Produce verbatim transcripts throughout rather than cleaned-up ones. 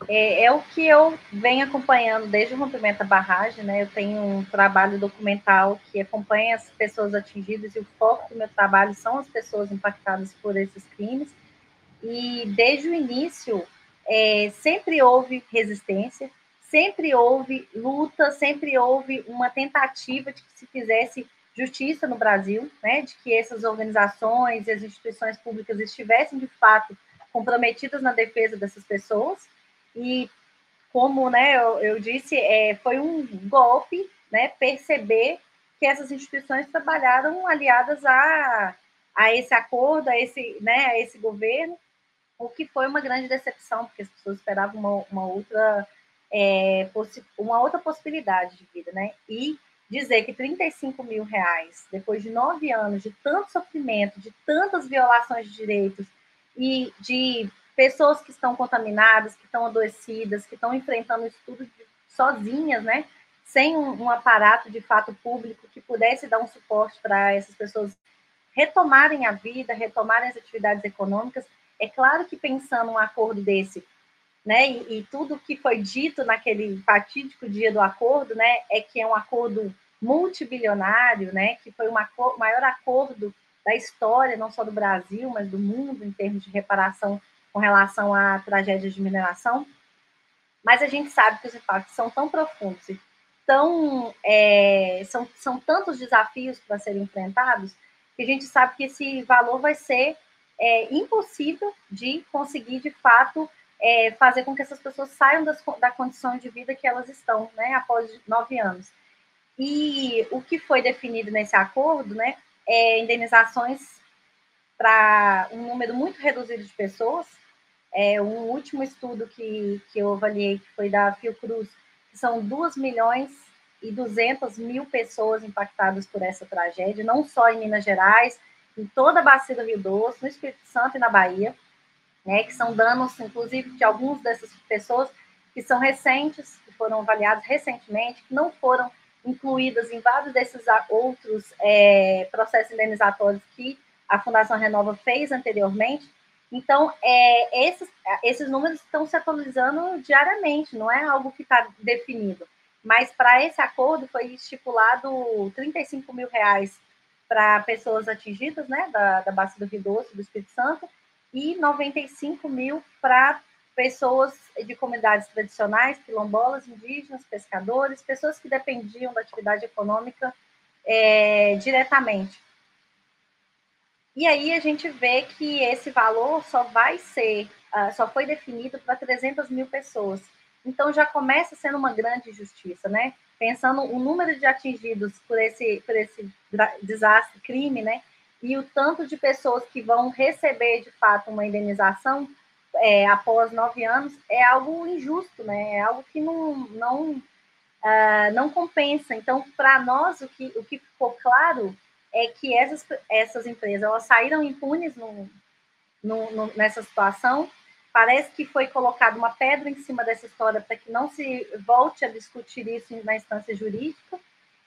É, é o que eu venho acompanhando desde o rompimento da barragem, né? Eu tenho um trabalho documental que acompanha as pessoas atingidas e o foco do meu trabalho são as pessoas impactadas por esses crimes. E desde o início, é, sempre houve resistência, sempre houve luta, sempre houve uma tentativa de que se fizesse justiça no Brasil, né? De que essas organizações e as instituições públicas estivessem, de fato, comprometidas na defesa dessas pessoas. E como, né, eu, eu disse, é, foi um golpe, né, perceber que essas instituições trabalharam aliadas a, a esse acordo, a esse, né, a esse governo, o que foi uma grande decepção, porque as pessoas esperavam uma, uma outra é, uma outra possibilidade de vida, né? E dizer que trinta e cinco mil reais, depois de nove anos de tanto sofrimento, de tantas violações de direitos e de pessoas que estão contaminadas, que estão adoecidas, que estão enfrentando isso tudo sozinhas, né? Sem um, um aparato de fato público que pudesse dar um suporte para essas pessoas retomarem a vida, retomarem as atividades econômicas. É claro que pensando um acordo desse, né, e, e tudo que foi dito naquele fatídico dia do acordo, né, é que é um acordo multibilionário, né, que foi o maior acordo da história, não só do Brasil, mas do mundo, em termos de reparação com relação à tragédia de mineração. Mas a gente sabe que os impactos são tão profundos e tão, é, são, são tantos desafios para serem enfrentados que a gente sabe que esse valor vai ser é, impossível de conseguir, de fato, é, fazer com que essas pessoas saiam das, da condição de vida que elas estão, né, após nove anos. E o que foi definido nesse acordo, né, é indenizações para um número muito reduzido de pessoas. É, um último estudo que, que eu avaliei, que foi da Fiocruz, que são dois milhões e duzentas mil pessoas impactadas por essa tragédia, não só em Minas Gerais, em toda a bacia do Rio Doce, no Espírito Santo e na Bahia, né, que são danos, inclusive, de algumas dessas pessoas que são recentes, que foram avaliados recentemente, que não foram incluídas em vários desses outros é, processos indenizatórios que a Fundação Renova fez anteriormente. Então, é, esses, esses números estão se atualizando diariamente, não é algo que está definido. Mas para esse acordo foi estipulado trinta e cinco mil reais para pessoas atingidas, né, da, da Bacia do Rio Doce, do Espírito Santo, e noventa e cinco mil para pessoas de comunidades tradicionais, quilombolas, indígenas, pescadores, pessoas que dependiam da atividade econômica é, diretamente. E aí a gente vê que esse valor só vai ser, uh, só foi definido para trezentas mil pessoas. Então já começa sendo uma grande injustiça, né? Pensando o número de atingidos por esse, por esse desastre, crime, né? E o tanto de pessoas que vão receber de fato uma indenização é, após nove anos é algo injusto, né? É algo que não, não, uh, não compensa. Então, para nós, o que, o que ficou claro é que essas, essas empresas elas saíram impunes no, no, no, nessa situação. Parece que foi colocada uma pedra em cima dessa história para que não se volte a discutir isso na instância jurídica.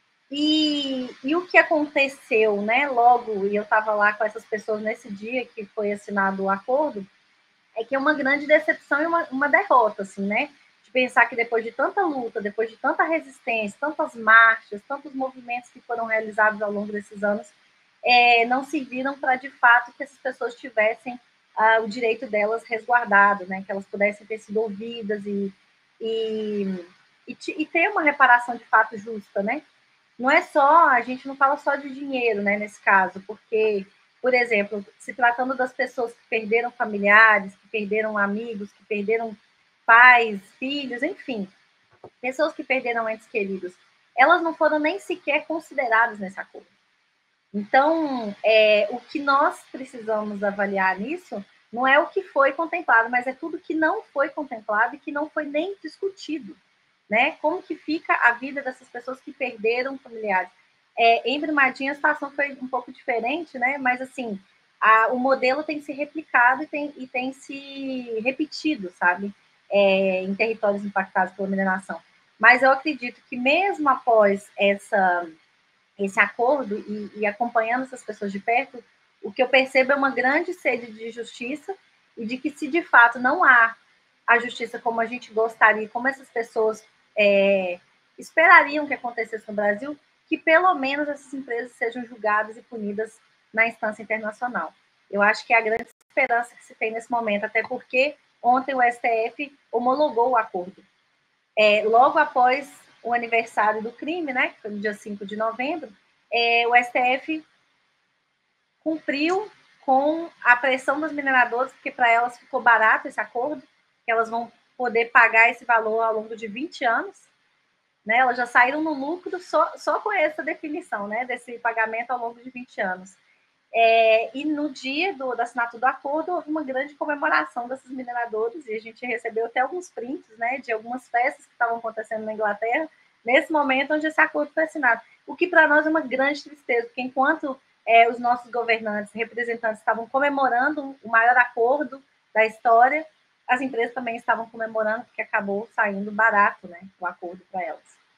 E, e o que aconteceu, né? Logo, e eu estava lá com essas pessoas nesse dia que foi assinado o acordo, é que é uma grande decepção e uma, uma derrota, assim, né? De pensar que depois de tanta luta, depois de tanta resistência, tantas marchas, tantos movimentos que foram realizados ao longo desses anos, é, não serviram para, de fato, que essas pessoas tivessem ah, o direito delas resguardado, né? Que elas pudessem ter sido ouvidas e, e, e, e ter uma reparação de fato justa, né? Não é só, a gente não fala só de dinheiro, né, nesse caso, porque, por exemplo, se tratando das pessoas que perderam familiares, que perderam amigos, que perderam pais, filhos, enfim, pessoas que perderam entes queridos, elas não foram nem sequer consideradas nesse acordo. Então, é, o que nós precisamos avaliar nisso não é o que foi contemplado, mas é tudo que não foi contemplado e que não foi nem discutido, né? Como que fica a vida dessas pessoas que perderam familiares? É, em Brumadinho a situação foi um pouco diferente, né? Mas assim, a, o modelo tem se replicado e tem, e tem se repetido, sabe? É, em territórios impactados pela mineração. Mas eu acredito que mesmo após essa esse acordo e, e acompanhando essas pessoas de perto, o que eu percebo é uma grande sede de justiça e de que se de fato não há a justiça como a gente gostaria, como essas pessoas é, esperariam que acontecesse no Brasil, que pelo menos essas empresas sejam julgadas e punidas na instância internacional. Eu acho que é a grande esperança que se tem nesse momento, até porque ontem o S T F homologou o acordo. É, logo após o aniversário do crime, né, que foi no dia cinco de novembro, é, o S T F cumpriu com a pressão das mineradoras, porque para elas ficou barato esse acordo, que elas vão poder pagar esse valor ao longo de vinte anos, né? Elas já saíram no lucro só, só com essa definição, né? Desse pagamento ao longo de vinte anos. É, e no dia do, da assinatura do acordo, houve uma grande comemoração desses mineradores, e a gente recebeu até alguns prints, né, de algumas festas que estavam acontecendo na Inglaterra, nesse momento onde esse acordo foi assinado. O que para nós é uma grande tristeza, porque enquanto é, os nossos governantes, representantes estavam comemorando o maior acordo da história, as empresas também estavam comemorando, porque acabou saindo barato, né, o acordo para elas.